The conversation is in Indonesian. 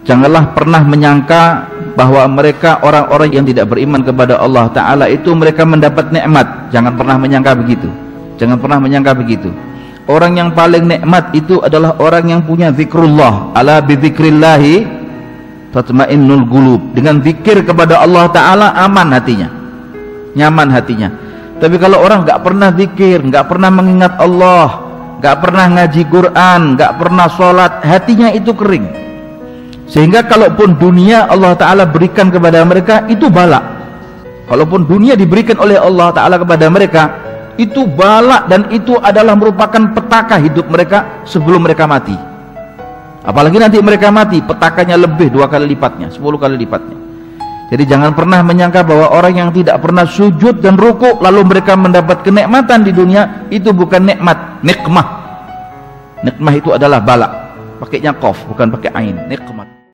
Janganlah pernah menyangka bahwa mereka orang-orang yang tidak beriman kepada Allah Ta'ala itu mereka mendapat nikmat. Jangan pernah menyangka begitu. Jangan pernah menyangka begitu. Orang yang paling nikmat itu adalah orang yang punya zikrullah. Ala bidzikrillahi tatmainnul qulub. Dengan zikir kepada Allah Ta'ala aman hatinya, nyaman hatinya. Tapi kalau orang nggak pernah zikir, nggak pernah mengingat Allah, nggak pernah ngaji Quran, nggak pernah sholat, hatinya itu kering. Sehingga kalaupun dunia Allah Ta'ala berikan kepada mereka, itu bala. Kalaupun dunia diberikan oleh Allah Ta'ala kepada mereka, itu bala, dan itu adalah merupakan petaka hidup mereka sebelum mereka mati. Apalagi nanti mereka mati, petakanya lebih 2 kali lipatnya, 10 kali lipatnya. Jadi jangan pernah menyangka bahwa orang yang tidak pernah sujud dan rukuk lalu mereka mendapat kenikmatan di dunia, itu bukan nikmat, nikmah. Nikmah itu adalah bala. Pakainya qaf, bukan pakai ain, nikmat.